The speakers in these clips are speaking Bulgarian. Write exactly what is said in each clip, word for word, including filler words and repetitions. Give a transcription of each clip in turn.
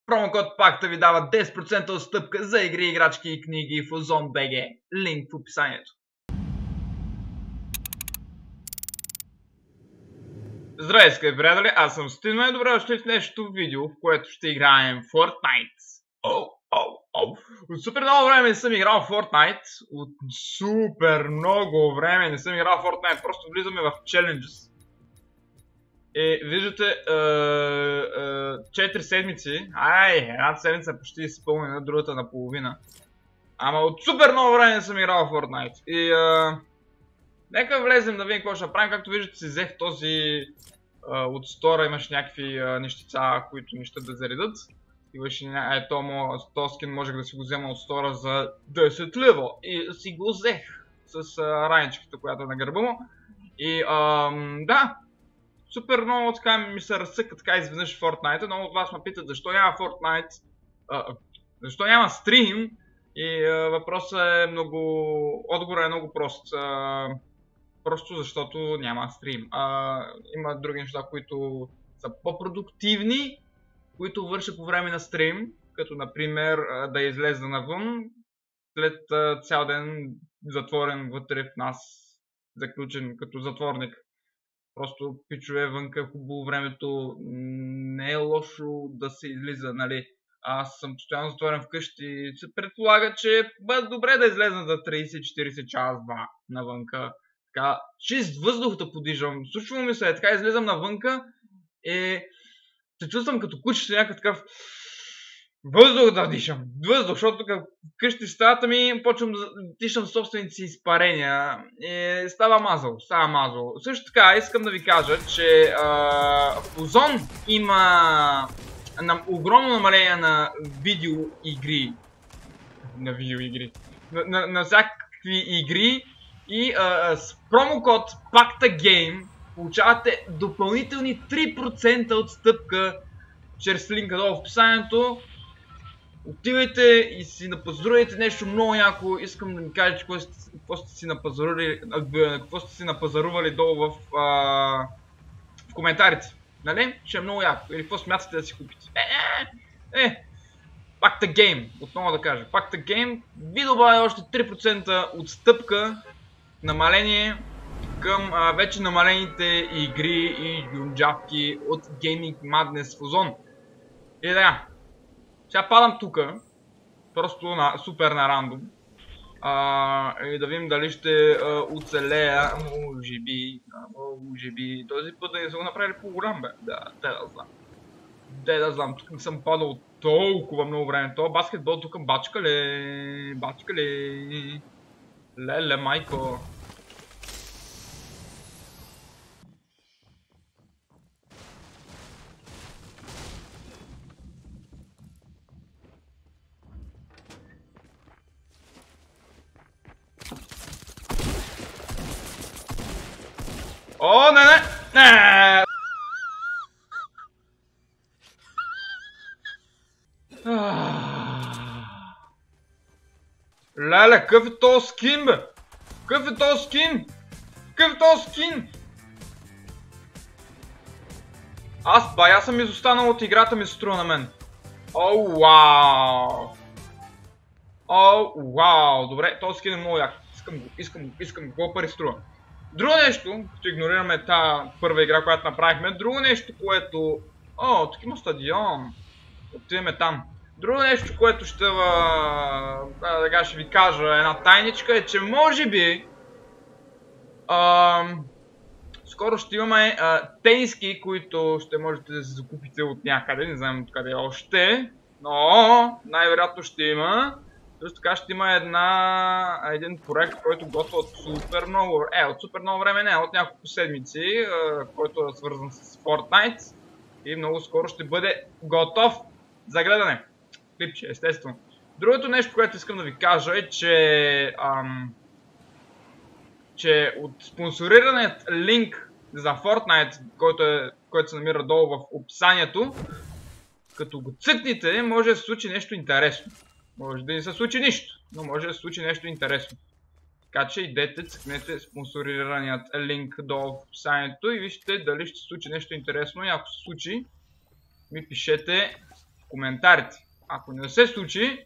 Промокод пакта ви дава десет процента отстъпка за игри, играчки и книги в Озон би джи. Линк в описанието. Здравейте, скъпи приятели, аз съм Стивно и добре дошли в днешното видео, в което ще играем Fortnite. Оу, оу, оу. От супер много време не съм играл в Fortnite. От супер много време не съм играл в Fortnite. Просто влизаме в Challenges. И виждате, четири седмици, ай, едната седмица е почти изпълнена, другата наполовина. Ама от супер много време не съм играл в Fortnite. И а, нека влезем да видим какво ще направим. Както виждате, си взех този а, от стора, имаш някакви а, нещица, които неща да заредат. Имаше е, този скин можех да си го взема от стора за десет лева. И си го взех с а, раничката, която е на гърба му. И а, да. Супер много така ми се разсъка така изведнъж в Fortnite. Много от вас ме питат защо няма Fortnite, а, защо няма стрим. И а, въпросът е много... Отговорът е много прост. А, просто защото няма стрим. А, има други неща, които са по-продуктивни, които върша по време на стрим. Като например да излеза навън след а, цял ден затворен вътре в нас, заключен като затворник. Просто пичове вънка, хубаво времето, не е лошо да се излиза, нали. Аз съм постоянно затворен вкъщи и се предполага, че бъде добре да излезна за трийсет-четирийсет часа-два навънка. Така, чист въздух да подижам. Случва ми се, така излезам навънка и се чувствам като кучето някакъв такъв въздух да дишам. Въздух, защото тук вкъщи в стаята ми почвам да дишам собствените си изпарения и става мазал, става мазал. Също така искам да ви кажа, че а, в Озон има на, огромно намаление на видеоигри. На видеоигри. На, на, на всякакви игри и а, с промокод PACTAGAME получавате допълнителни три процента отстъпка чрез линка долу в описанието. Отивайте и си напазарувайте нещо много яко. Искам да ми кажете какво сте, какво сте си напазарували, какво сте си напазарували долу в, а, в коментарите. Нали? Ще е много яко. Или какво смятате да си купите. Е, е, е. PACTAGAME, отново да кажа. PACTAGAME ви добавя още три процента отстъпка, намаление към а, вече намалените игри и гюнджавки от Gaming Madness в Озон. И да, сега падам тука, просто на, супер на рандом. А, и да видим дали ще а, оцелея, може би, може би, този път да не са го направили по-голям, бе. Да, те да знам. Те да знам, тук не съм падал толкова много време. Това баскетбол тук бачка ли, бачка ли, леле майко. О, не, не! Не! Леле, какъв е този скин, бе? Какъв е този скин? Какъв е този скин? Аз, бай, аз съм изостанал от играта, ми се струва на мен. О, вау! О, вау! Добре, този скин е много як. Искам го, искам го, искам го. Колко пари струва? Друго нещо, като игнорираме тази първа игра, която направихме, друго нещо, което... О, тук има стадион. Отиваме там. Друго нещо, което ще, да, ще ви кажа, една тайничка е, че може би а, скоро ще имаме а, тениски, които ще можете да се закупите от някъде, не знам откъде още, но най-вероятно ще има. Също така ще има една, един проект, който готвя от супер много, е, от супер много време, не, от няколко седмици, а, който е свързан с Fortnite и много скоро ще бъде готов за гледане. Клипче, естествено. Другото нещо, което искам да ви кажа е, че, ам, че от спонсорираният линк за Fortnite, който, е, който се намира долу в описанието, като го цъкнете, може да се случи нещо интересно. Може да не се случи нищо, но може да се случи нещо интересно. Така че идете, цъкнете спонсорираният линк долу в описанието и вижте дали ще се случи нещо интересно. И ако се случи, ми пишете коментарите. Ако не се случи,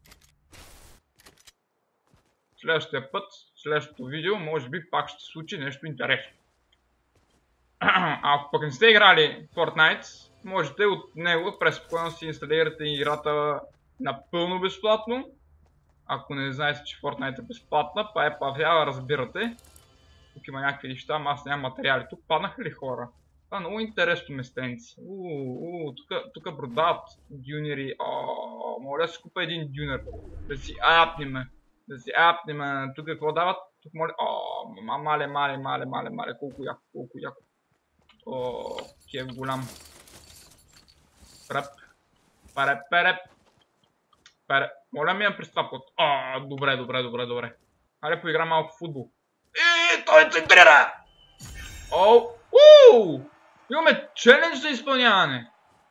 следващия път, следващото видео, може би пак ще се случи нещо интересно. Ако пък не сте играли Fortnite, можете от него преспокойно си инсталирате играта напълно безплатно. Ако не знаете, че Fortnite е безплатна, па е павява, разбирате. Тук има някакви неща, ама аз нямам материали. Тук паднаха ли хора? Това е много интересно местенци. Ууу, тук продават дюнери. Ооо, моля да си купа един дюнер. Да си апнеме. Да си апнеме. Тук какво дават? Тук моля... Ооо, мале, мале, мале, мале, мале. Колко яко, колко яко. Ооо, кев голям. Преп. Пареп, переп. Переп. Моля ми я през това път. Ооо, добре, добре, добре, добре. Хайде поигра малко футбол. И той центрира! Оу! Уу! Имаме челендж за изпълняване!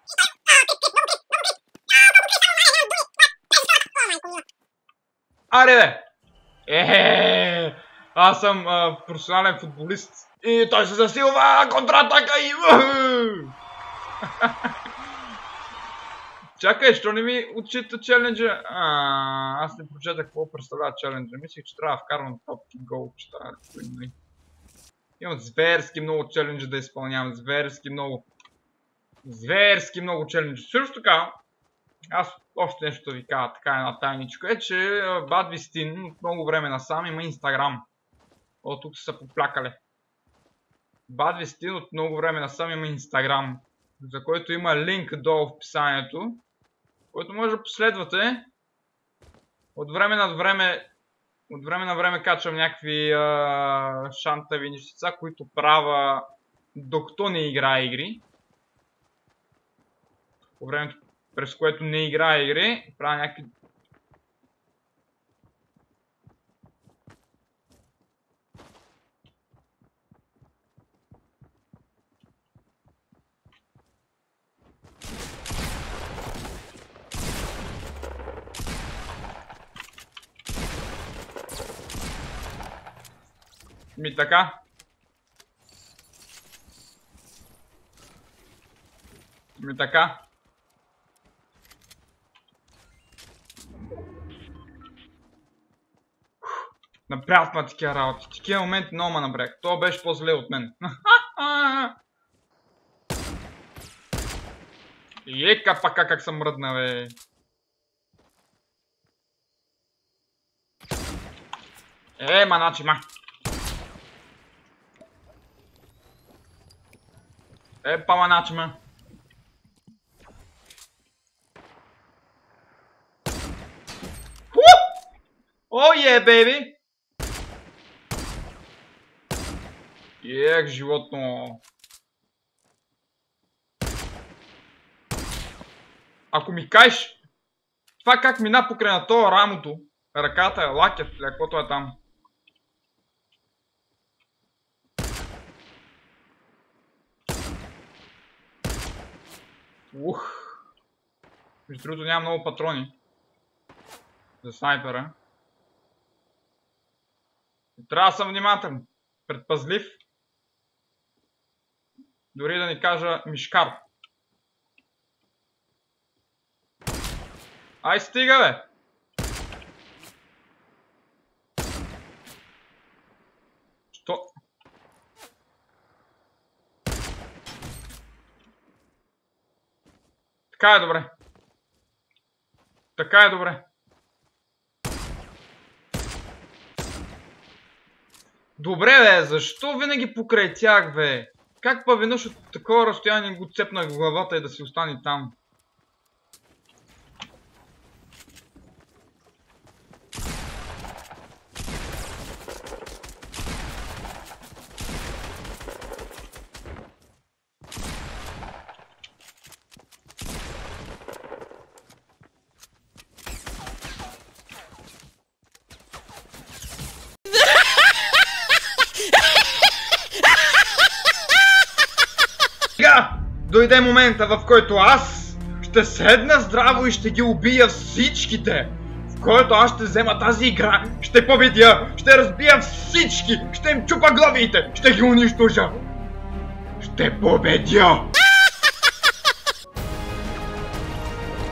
Аре бе! Ехе! Аз съм а, професионален футболист. И той се засилва! Контратака и... Чакай, що не ми отчита челенджа? А, аз не прочетах какво представлява челенджа. Мислих, че трябва да вкарвам топки голчета. Имам зверски много челенджа да изпълнявам. Зверски много. Зверски много челенджа. Също така, аз още нещо да ви кажа, така една тайничка е, че Badvistine от много време насам има Инстаграм. О, тук са поплякали. Badvistine от много време насам има Инстаграм, за който има линк долу в описанието, който може да последвате. От време на време, от време на време качвам някакви а, шантави нещица, които правя докато не играя игри. По времето, през което не играя игри, правя някакви... Ми така. Ми така. Направят ма такива работи. Такива моменти много ма напряг. Това беше по-зле от мен. Ека пака как съм мръдна, бе. Е, маначи, ма. Е, па маначи, ма. О, е, бейби! Ех, животно. Ако ми кажеш това как мина покрай на това рамото, ръката, лакет, или каквото е там. Ух. Между другото няма много патрони за снайпера. Трябва да съм внимателен, предпазлив. Дори да ни кажа мишкар. Ай, стига, бе! Що? Така е добре. Така е добре. Добре, бе, защо винаги покрай тях, бе? Как па веднъж от такова разстояние го цепнах в главата и да си остане там? Дойде момента, в който аз ще седна здраво и ще ги убия всичките, в който аз ще взема тази игра, ще победя, ще разбия всички, ще им чупа главите, ще ги унищожа. Ще победя!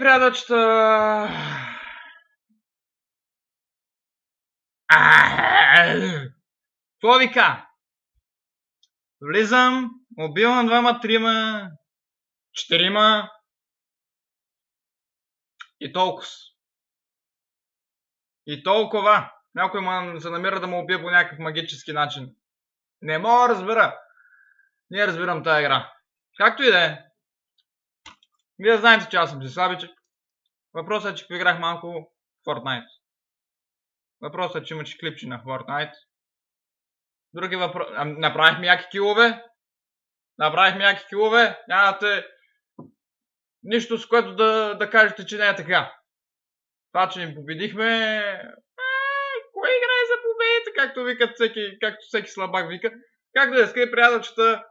Скъпи приятелчета... Какво вика? Влизам, убивам двама, трима, четирима и толкова. И толкова. Някой ма се намира да му убие по някакъв магически начин. Не мога да разбера. Не разбирам тая игра. Както и да е. Вие знаете, че аз съм си слабичък. Въпросът е, че поиграх малко Fortnite. Въпросът е, че имаше клипче на Fortnite. Други въпроси... Направихме яки килове. Направихме яки килове. Нямате нищо, с което да, да кажете, че не е така. Това, че ни победихме... Кой играе за победите, както викат всеки, както всеки слабак вика. Както да скрие приятелчета...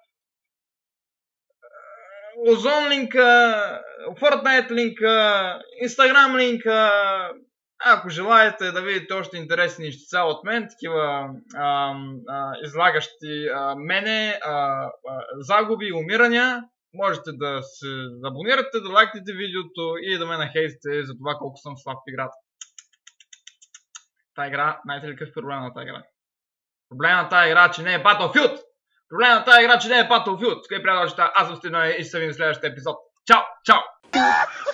Озон линка, Fortnite линка, Instagram линка. Ако желаете да видите още интересни нещица от мен, такива а, а, излагащи а, мене, а, а, загуби и умирания, можете да се абонирате, да лайкнете видеото и да ме нахейтите за това колко съм слаб в играта. Та игра, знаете ли какъв проблем на тази игра? Проблемът на тази игра, че не е Battlefield! Проблемът на тази игра, че не е Battlefield! Скъпи приятелчета, аз съм Стивен и се видим в следващия епизод. Чао! Чао!